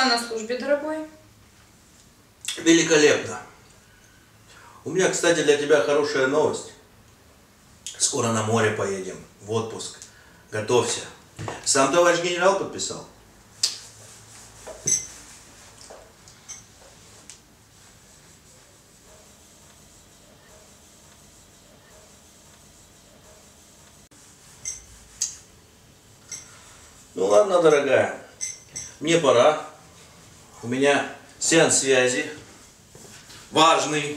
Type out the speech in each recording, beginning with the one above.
дела на службе, дорогой? Великолепно. У меня, кстати, для тебя хорошая новость. Скоро на море поедем, в отпуск. Готовься. Сам товарищ генерал подписал. Ну ладно, дорогая, мне пора. У меня сеанс связи. Важный.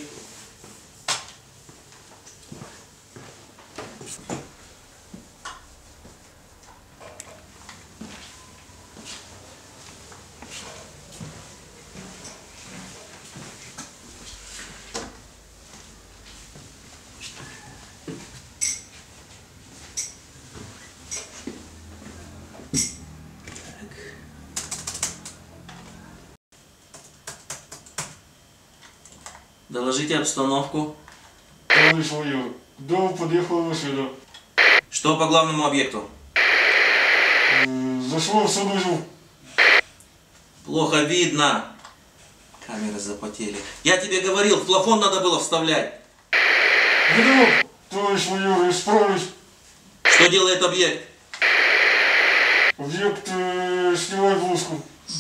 Доложите обстановку. Товарищ майор, дом подъехал сюда. Что по главному объекту? Зашло в санузел. Плохо видно. Камеры запотели. Я тебе говорил, в плафон надо было вставлять. Готов, товарищ майор, исправлюсь. Что делает объект? Объект снимает блузку.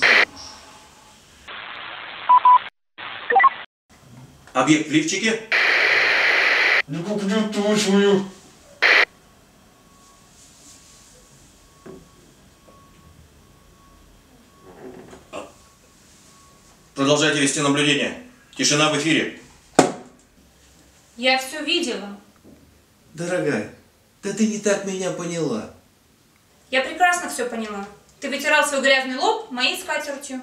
Объект в лифчике? Не попадет, товарищ майор. Продолжайте вести наблюдение. Тишина в эфире. Я все видела. Дорогая, да ты не так меня поняла. Я прекрасно все поняла. Ты вытирал свой грязный лоб моей скатертью.